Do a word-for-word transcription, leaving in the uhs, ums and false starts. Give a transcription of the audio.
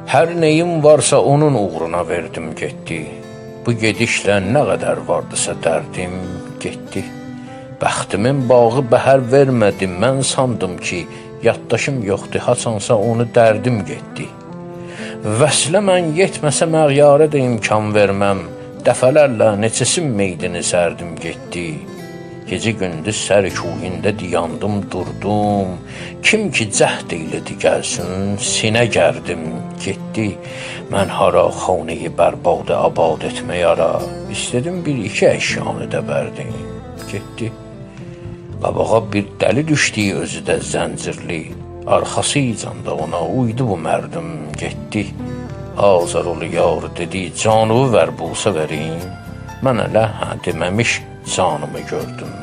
Hər neyim varsa onun uğruna verdim getdi. Bu gedişlə nə qədər vardısa dərdim getdi. Bəxtimin bağı bəhər vermədi, mən sandım ki, yaddaşım yoxdur, haçansa onu dərdim getdi. Vəslə mən yetməsə məğyarə də imkan verməm, dəfələrlə neçəsin meydini sərdim getdi. Gecə gündüz sərkuyində diyandım, durdum, kim ki cəhd eylədi gəlsin, sinə gərdim getdi. Mən hara xanəyi bərbadə abad etmək ara, istədim bir iki əşyanı da bərdim getdi. Qabağa bir dəli düşdü, özü də zəncirli, arxasıcanda ona uydu bu mərdim getdi. Azarolu yar dedi, canımı ver bulsa verim, mən elə hə deməmiş canımı gördüm